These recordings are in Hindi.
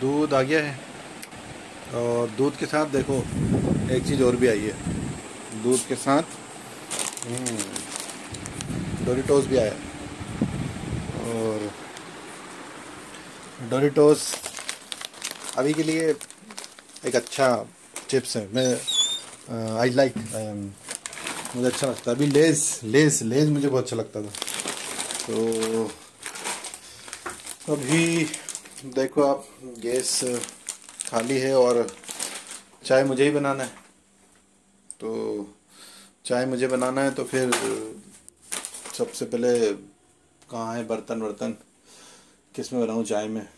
दूध आ गया है और दूध के साथ देखो एक चीज़ और भी आई है। दूध के साथ डोरिटोस भी आया और डोरिटोस अभी के लिए एक अच्छा चिप्स है। मैं आई लाइक मुझे अच्छा लगता है। अभी लेज़ लेज़ लेज़ मुझे बहुत अच्छा लगता था। तो अभी देखो आप, गैस खाली है और चाय मुझे ही बनाना है। तो चाय मुझे बनाना है तो फिर सबसे पहले कहाँ है बर्तन वर्तन, किस में बनाऊँ चाय में।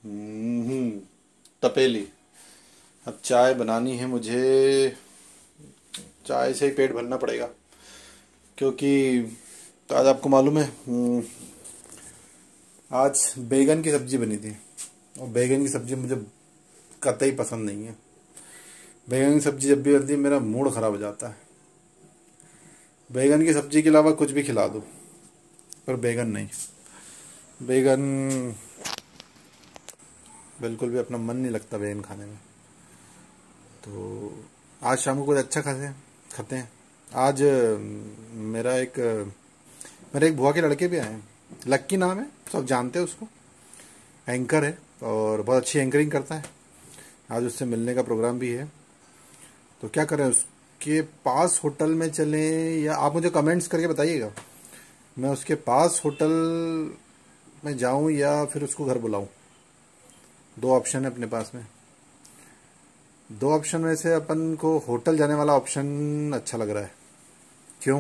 तपेली। अब चाय बनानी है मुझे, चाय से ही पेट भरना पड़ेगा क्योंकि तो आज आपको मालूम है आज बैगन की सब्जी बनी थी और बैगन की सब्जी मुझे कतई पसंद नहीं है। बैगन की सब्जी जब भी बनती है मेरा मूड ख़राब हो जाता है। बैगन की सब्जी के अलावा कुछ भी खिला दो पर बैगन नहीं। बैगन बिल्कुल भी अपना मन नहीं लगता बैगन खाने में। तो आज शाम को कुछ अच्छा खाते हैं। आज मेरे एक बुआ के लड़के भी आए हैं। लक्की नाम है, सब जानते हैं उसको। एंकर है और बहुत अच्छी एंकरिंग करता है। आज उससे मिलने का प्रोग्राम भी है। तो क्या करें, उसके पास होटल में चलें या आप मुझे कमेंट्स करके बताइएगा। मैं उसके पास होटल में जाऊं या फिर उसको घर बुलाऊं। दो ऑप्शन है अपने पास में। दो ऑप्शन में से अपन को होटल जाने वाला ऑप्शन अच्छा लग रहा है। क्यों?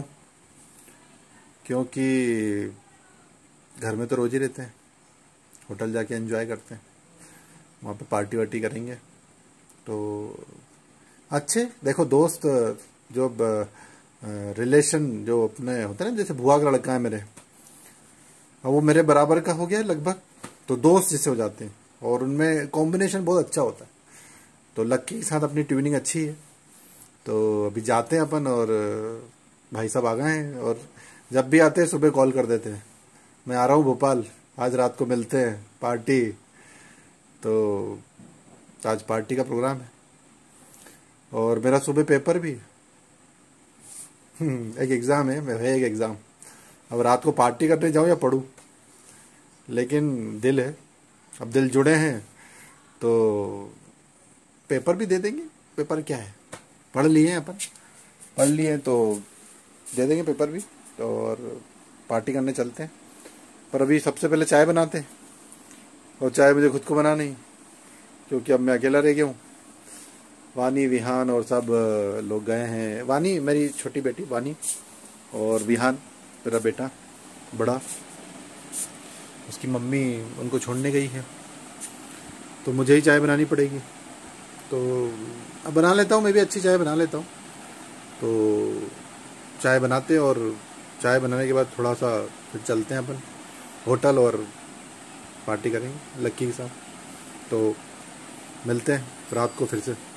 क्योंकि घर में तो रोज ही रहते हैं, होटल जाके एंजॉय करते हैं, वहाँ पे पार्टी वार्टी करेंगे। तो अच्छे देखो दोस्त जो रिलेशन जो अपने होते हैं ना, जैसे बुआ का लड़का है मेरे, अब वो मेरे बराबर का हो गया है लगभग, तो दोस्त जैसे हो जाते हैं और उनमें कॉम्बिनेशन बहुत अच्छा होता है। तो लक्की के साथ अपनी ट्यूनिंग अच्छी है। तो अभी जाते हैं अपन और भाई साहब आ गए हैं और जब भी आते हैं सुबह कॉल कर देते हैं, मैं आ रहा हूँ भोपाल, आज रात को मिलते हैं, पार्टी। तो आज पार्टी का प्रोग्राम है और मेरा सुबह पेपर भी एक एग्ज़ाम है एक एग्ज़ाम। अब रात को पार्टी करने जाऊँ या पढ़ूँ, लेकिन दिल है, अब दिल जुड़े हैं तो पेपर भी दे देंगे। पेपर क्या है, पढ़ लिए हैं अपन, पढ़ लिए हैं तो दे देंगे पेपर भी और पार्टी करने चलते हैं। पर अभी सबसे पहले चाय बनाते हैं और चाय मुझे खुद को बनानी है क्योंकि अब मैं अकेला रह गया हूँ। वानी विहान और सब लोग गए हैं। वानी मेरी छोटी बेटी वानी और विहान मेरा बेटा बड़ा, उसकी मम्मी उनको छोड़ने गई है तो मुझे ही चाय बनानी पड़ेगी। तो अब बना लेता हूँ, मैं भी अच्छी चाय बना लेता हूँ। तो चाय बनाते हैं और चाय बनाने के बाद थोड़ा सा फिर चलते हैं अपन होटल और पार्टी करेंगे लक्की के साथ। तो मिलते हैं रात को फिर से।